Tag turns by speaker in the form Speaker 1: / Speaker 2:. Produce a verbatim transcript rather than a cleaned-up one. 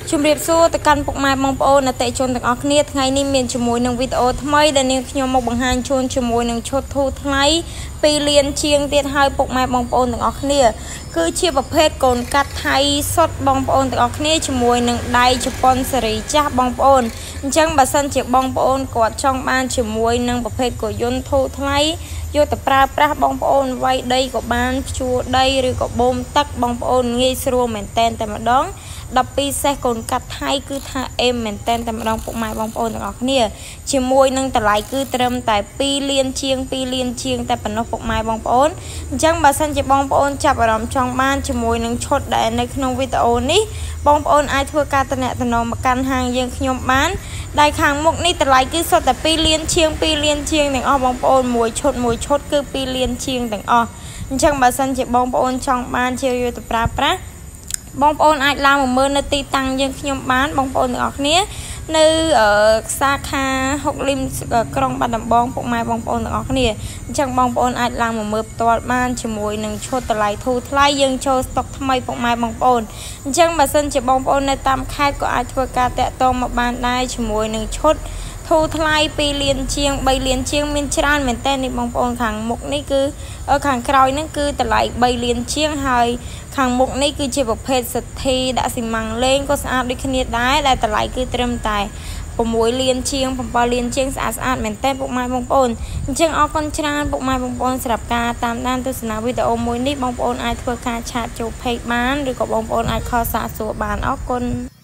Speaker 1: ជំរាបសួរទៅកាន់ពុកម៉ែបងប្អូនអតិថិជនទាំងអស់គ្នាថ្ងៃនេះមានជាមួយនឹងវីដេអូថ្មីដែលនាងខ្ញុំមកបង្ហាញជូនជាមួយនឹងឈុតធូរថ្លៃពីរលានជាងទៀតហើយពុកម៉ែបងប្អូនទាំងអស់គ្នាគឺជាប្រភេទកូនកាត់ថៃសុទ្ធបងប្អូនទាំងអស់គ្នាជាមួយនឹងដៃជប៉ុនសេរីចាស់បងប្អូនអញ្ចឹងបើសិនជាបងប្អូនគាត់ចង់បានជាមួយនឹងប្រភេទកុយន្តធូរថ្លៃយកទៅប្រើប្រាស់បងប្អូនវាយដីក៏បានភ្ជួរដីឬក៏បូមទឹកបងប្អូនងាយស្រួលមែនតែនតែម្ដងដប់ពីរសេះកូនកាត់ថៃគឺថាអេមមែនតែនតែម្ដងពុកម៉ែបងប្អូនទាំងអស់គ្នាជាមួយនឹងតម្លៃគឺត្រឹមតែពីរលានជាងពីរលានជាងតែប៉ុណ្ណោះពុកម៉ែបងប្អូនអញ្ចឹងបើសិនជាបងប្អូនចាប់អារម្មណ៍ចង់បានជាមួយនឹងឈុតដែលនៅក្នុងវីដេអូនេះបងប្អូនអាចធ្វើការតំណែងមកកាន់ហាងយើងខ្ញុំបានដែលខាងមុខនេះតម្លៃគឺសុទ្ធតែពីរលានជាងពីរលានជាងទាំងអស់បងប្អូនមួយឈុតមួយឈុតគឺពីរលានជាងទាំងអស់អញ្ចឹងបើសិនជាបងប្អូនចង់បានជាយកទៅប្រើប្រាស់បងប្អូនអាចឡើងមកមើលនៅទីតាំងយើងខ្ញុំបានបងប្អូនទាំងអស់គ្នានៅសាខាហុកលីមក្រុងបាត់ដំបងពុកម៉ែបងប្អូនទាំងអស់គ្នាអញ្ចឹងបងប្អូនអាចឡើងមកមើលផ្ទាល់បានជាមួយនឹងឈុតតម្លៃធូរថ្លៃយើងចូលស្តុកថ្មីពុកម៉ែបងប្អូនអញ្ចឹងបើសិនជាបងប្អូននៅតាមខេត្តក៏អាចធ្វើការតាក់ទងមកបានដែរជាមួយនឹងឈុតធូរថ្លៃពីរលានជាងបីលានជាងមានច្រើនមែនតើនេះបងប្អូនខាងមុខនេះគឺខាងក្រោយហ្នឹងគឺតម្លៃបីលានជាងហើយខាងមុខនេះគឺជាប្រភេទសិទ្ធិដាក់ស៊ីម៉ាំងលេងក៏ស្អាតដូចគ្នាដែរដែលតម្លៃគឺត្រឹមតែ៦លានជាងbảyលានជាងស្អាតស្អាតមែនតើពុកម៉ែបងប្អូនអញ្ចឹងអរគុណច្រើនពុកម៉ែបងប្អូនសម្រាប់ការតាមដានទស្សនាវីដេអូមួយនេះបងប្អូនអាចធ្វើការឆាតចូល Page បានឬក៏បងប្អូនអាចខលសាកសួរបានអរគុណ